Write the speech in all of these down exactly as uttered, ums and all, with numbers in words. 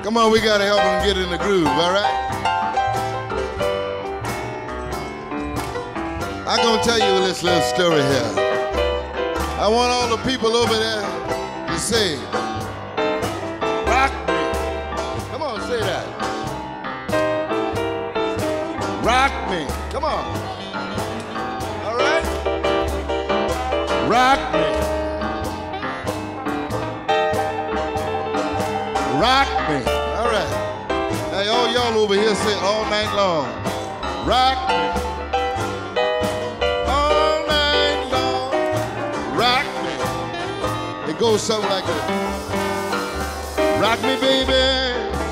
Come on, we gotta help him get in the groove, all right? I'm gonna tell you this little story here. I want all the people over there to say, rock me. Come on, say that. Rock me. Come on. All right? Rock me. Rock me. All right. Hey, all y'all over here say all night long. Rock me. All night long. Rock me. It goes something like this. Rock me, baby.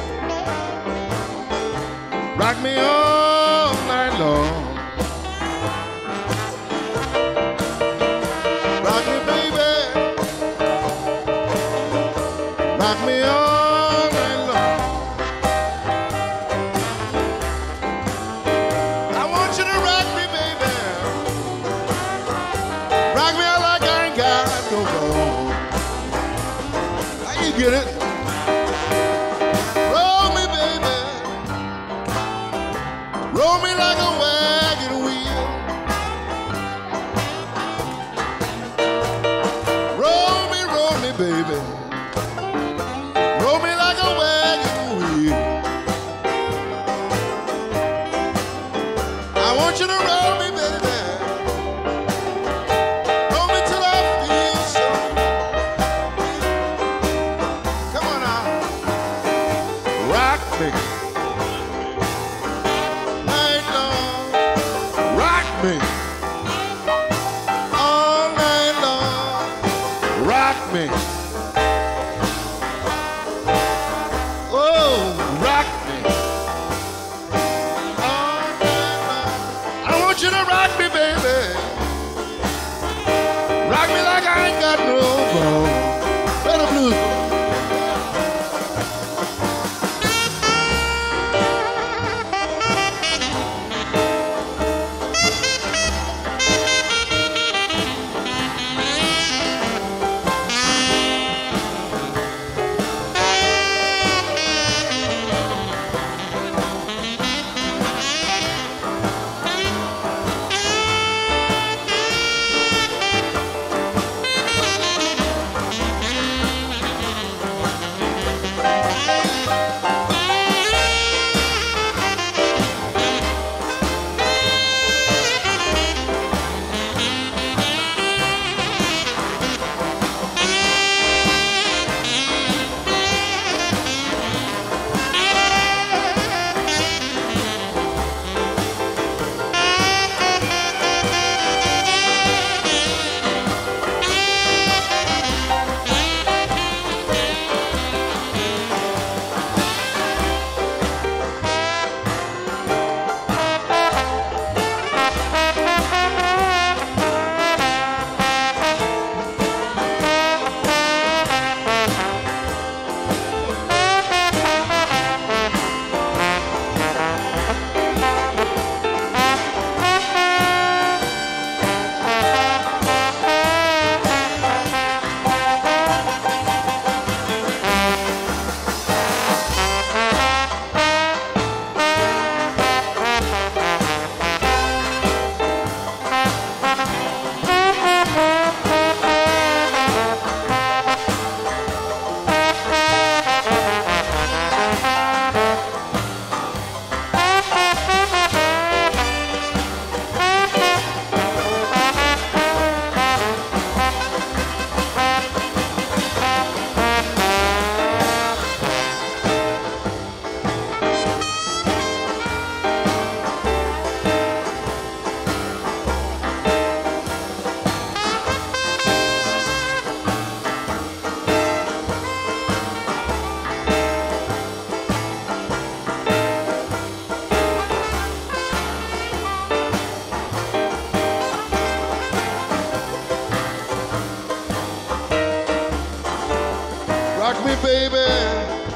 Rock me all night long. Rock me, baby. Rock me all. Get it? Roll me, baby. Roll me like a wagon wheel. Roll me, roll me, baby. Roll me like a wagon wheel. I want you to roll me, baby. Night long, rock me. All night long, rock me. Oh, rock me. All night long. I want you to rock me, baby. Rock me like I ain't got no bone. Better blues. Rock me, baby.